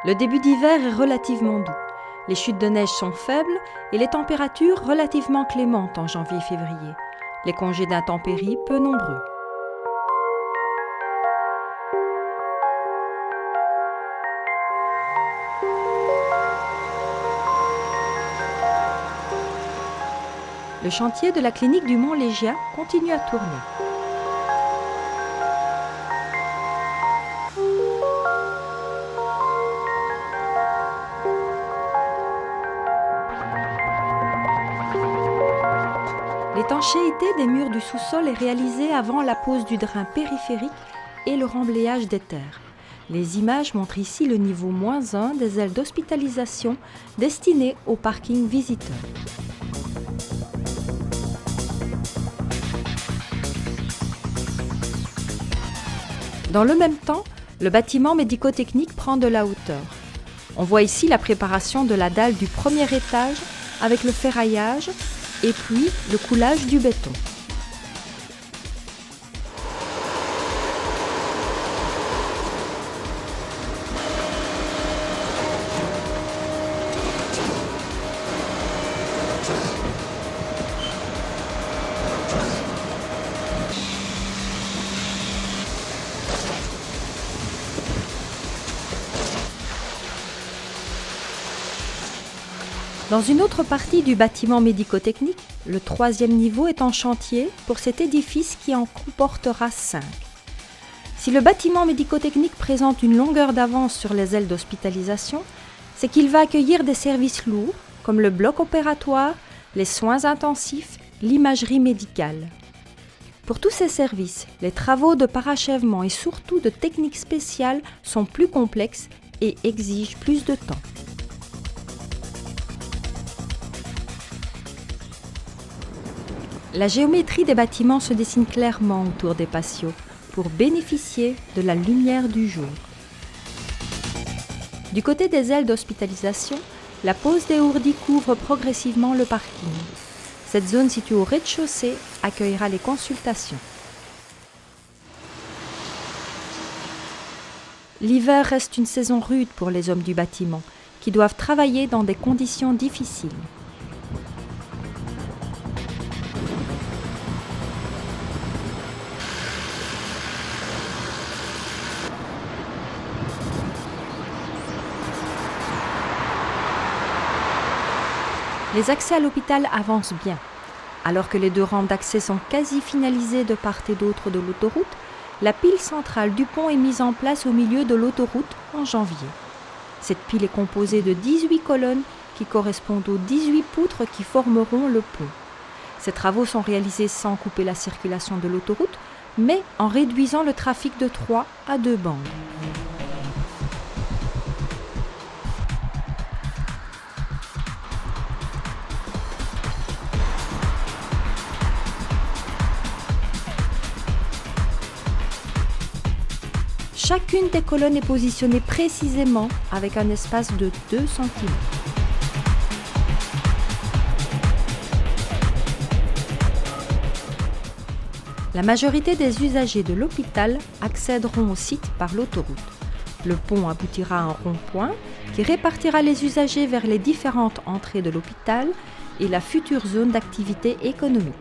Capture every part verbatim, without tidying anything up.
Le début d'hiver est relativement doux. Les chutes de neige sont faibles et les températures relativement clémentes en janvier-février. Les congés d'intempéries peu nombreux. Le chantier de la clinique du Mont Légia continue à tourner. L'étanchéité des murs du sous-sol est réalisée avant la pose du drain périphérique et le remblayage des terres. Les images montrent ici le niveau moins un des ailes d'hospitalisation destinées au parking visiteurs. Dans le même temps, le bâtiment médico-technique prend de la hauteur. On voit ici la préparation de la dalle du premier étage avec le ferraillage et puis le coulage du béton. Dans une autre partie du bâtiment médico-technique, le troisième niveau est en chantier pour cet édifice qui en comportera cinq. Si le bâtiment médico-technique présente une longueur d'avance sur les ailes d'hospitalisation, c'est qu'il va accueillir des services lourds comme le bloc opératoire, les soins intensifs, l'imagerie médicale. Pour tous ces services, les travaux de parachèvement et surtout de techniques spéciales sont plus complexes et exigent plus de temps. La géométrie des bâtiments se dessine clairement autour des patios pour bénéficier de la lumière du jour. Du côté des ailes d'hospitalisation, la pose des ourdis couvre progressivement le parking. Cette zone située au rez-de-chaussée accueillera les consultations. L'hiver reste une saison rude pour les hommes du bâtiment, qui doivent travailler dans des conditions difficiles. Les accès à l'hôpital avancent bien. Alors que les deux rampes d'accès sont quasi finalisées de part et d'autre de l'autoroute, la pile centrale du pont est mise en place au milieu de l'autoroute en janvier. Cette pile est composée de dix-huit colonnes qui correspondent aux dix-huit poutres qui formeront le pont. Ces travaux sont réalisés sans couper la circulation de l'autoroute, mais en réduisant le trafic de trois à deux bandes. Chacune des colonnes est positionnée précisément avec un espace de deux centimètres. La majorité des usagers de l'hôpital accéderont au site par l'autoroute. Le pont aboutira à un rond-point qui répartira les usagers vers les différentes entrées de l'hôpital et la future zone d'activité économique.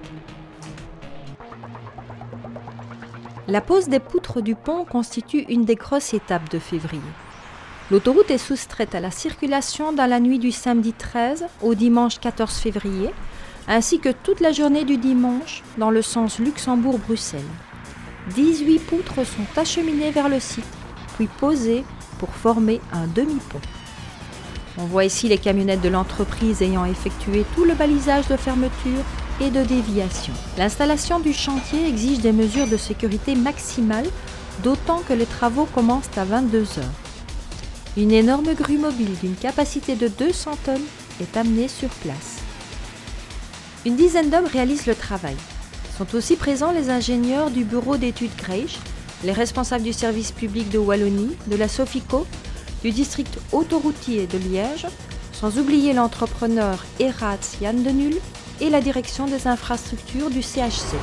La pose des poutres du pont constitue une des grosses étapes de février. L'autoroute est soustraite à la circulation dans la nuit du samedi treize au dimanche quatorze février, ainsi que toute la journée du dimanche dans le sens Luxembourg-Bruxelles. dix-huit poutres sont acheminées vers le site, puis posées pour former un demi-pont. On voit ici les camionnettes de l'entreprise ayant effectué tout le balisage de fermeture et de déviation. L'installation du chantier exige des mesures de sécurité maximales, d'autant que les travaux commencent à vingt-deux heures. Une énorme grue mobile d'une capacité de deux cents tonnes est amenée sur place. Une dizaine d'hommes réalisent le travail. Sont aussi présents les ingénieurs du bureau d'études Greysch, les responsables du service public de Wallonie, de la Sofico, du district autoroutier de Liège, sans oublier l'entrepreneur Eratz Yann Denul et la direction des infrastructures du C H C.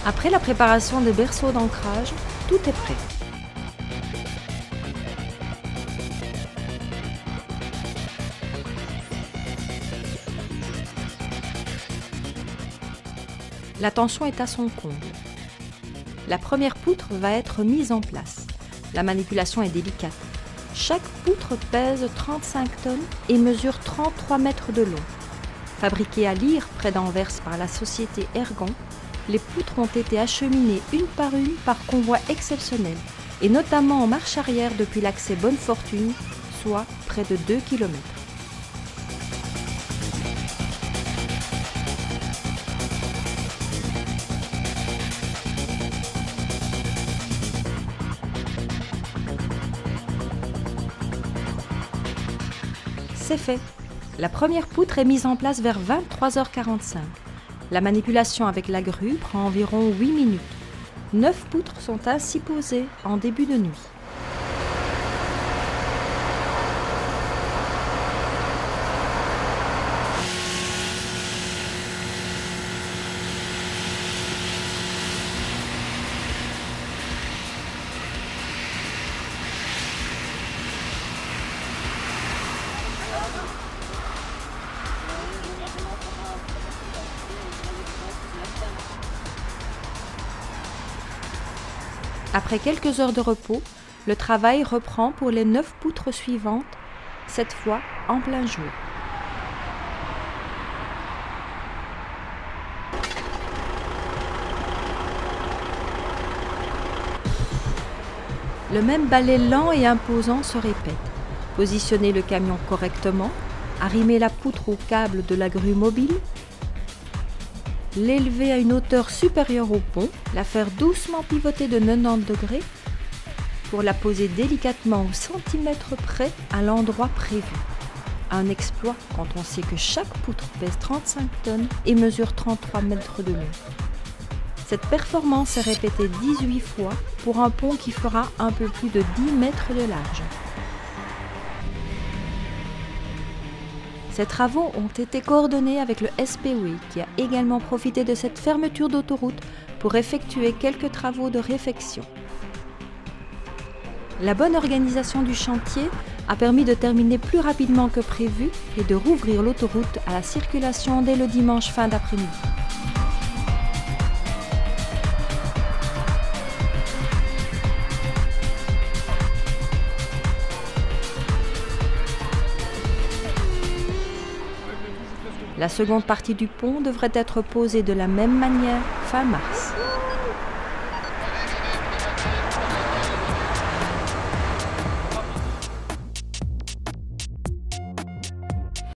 Après la préparation des berceaux d'ancrage, tout est prêt. La tension est à son comble. La première poutre va être mise en place. La manipulation est délicate. Chaque poutre pèse trente-cinq tonnes et mesure trente-trois mètres de long. Fabriquées à Lire, près d'Anvers, par la société Ergon, les poutres ont été acheminées une par une par convoi exceptionnel, et notamment en marche arrière depuis l'accès Bonne Fortune, soit près de deux kilomètres. C'est fait. La première poutre est mise en place vers vingt-trois heures quarante-cinq. La manipulation avec la grue prend environ huit minutes. Neuf poutres sont ainsi posées en début de nuit. Après quelques heures de repos, le travail reprend pour les neuf poutres suivantes, cette fois en plein jour. Le même balai lent et imposant se répète. Positionner le camion correctement, arrimer la poutre au câble de la grue mobile, l'élever à une hauteur supérieure au pont, la faire doucement pivoter de quatre-vingt-dix degrés pour la poser délicatement au centimètre près à l'endroit prévu. Un exploit quand on sait que chaque poutre pèse trente-cinq tonnes et mesure trente-trois mètres de long. Cette performance est répétée dix-huit fois pour un pont qui fera un peu plus de dix mètres de large. Ces travaux ont été coordonnés avec le S P O I, qui a également profité de cette fermeture d'autoroute pour effectuer quelques travaux de réfection. La bonne organisation du chantier a permis de terminer plus rapidement que prévu et de rouvrir l'autoroute à la circulation dès le dimanche fin d'après-midi. La seconde partie du pont devrait être posée de la même manière fin mars.